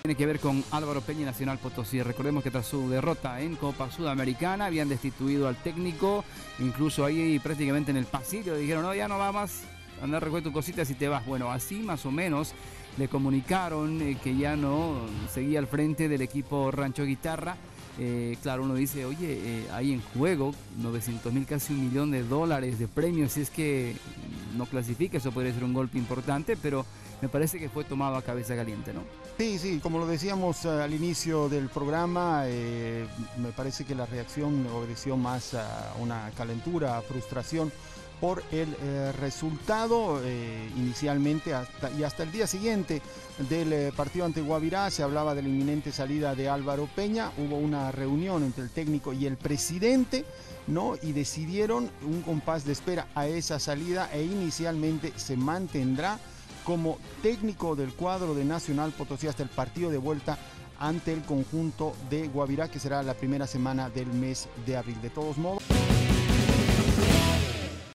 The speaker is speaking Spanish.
Tiene que ver con Álvaro Peña y Nacional Potosí. Recordemos que tras su derrota en Copa Sudamericana habían destituido al técnico, incluso ahí prácticamente en el pasillo dijeron, no, ya no va más, anda, recoge tus cositas y te vas. Bueno, así más o menos le comunicaron que ya no seguía al frente del equipo Rancho Guitarra. Claro, uno dice, oye, hay en juego 900.000, casi $1.000.000 de premios, si es que no clasifica, eso podría ser un golpe importante, pero me parece que fue tomado a cabeza caliente, ¿no? Sí, sí, como lo decíamos al inicio del programa, me parece que la reacción obedeció más a una calentura, a frustración por el resultado inicialmente hasta el día siguiente del partido ante Guavirá. Se hablaba de la inminente salida de Álvaro Peña, hubo una reunión entre el técnico y el presidente, ¿no? Y decidieron un compás de espera a esa salida e inicialmente se mantendrá como técnico del cuadro de Nacional Potosí hasta el partido de vuelta ante el conjunto de Guavirá, que será la primera semana del mes de abril. De todos modos...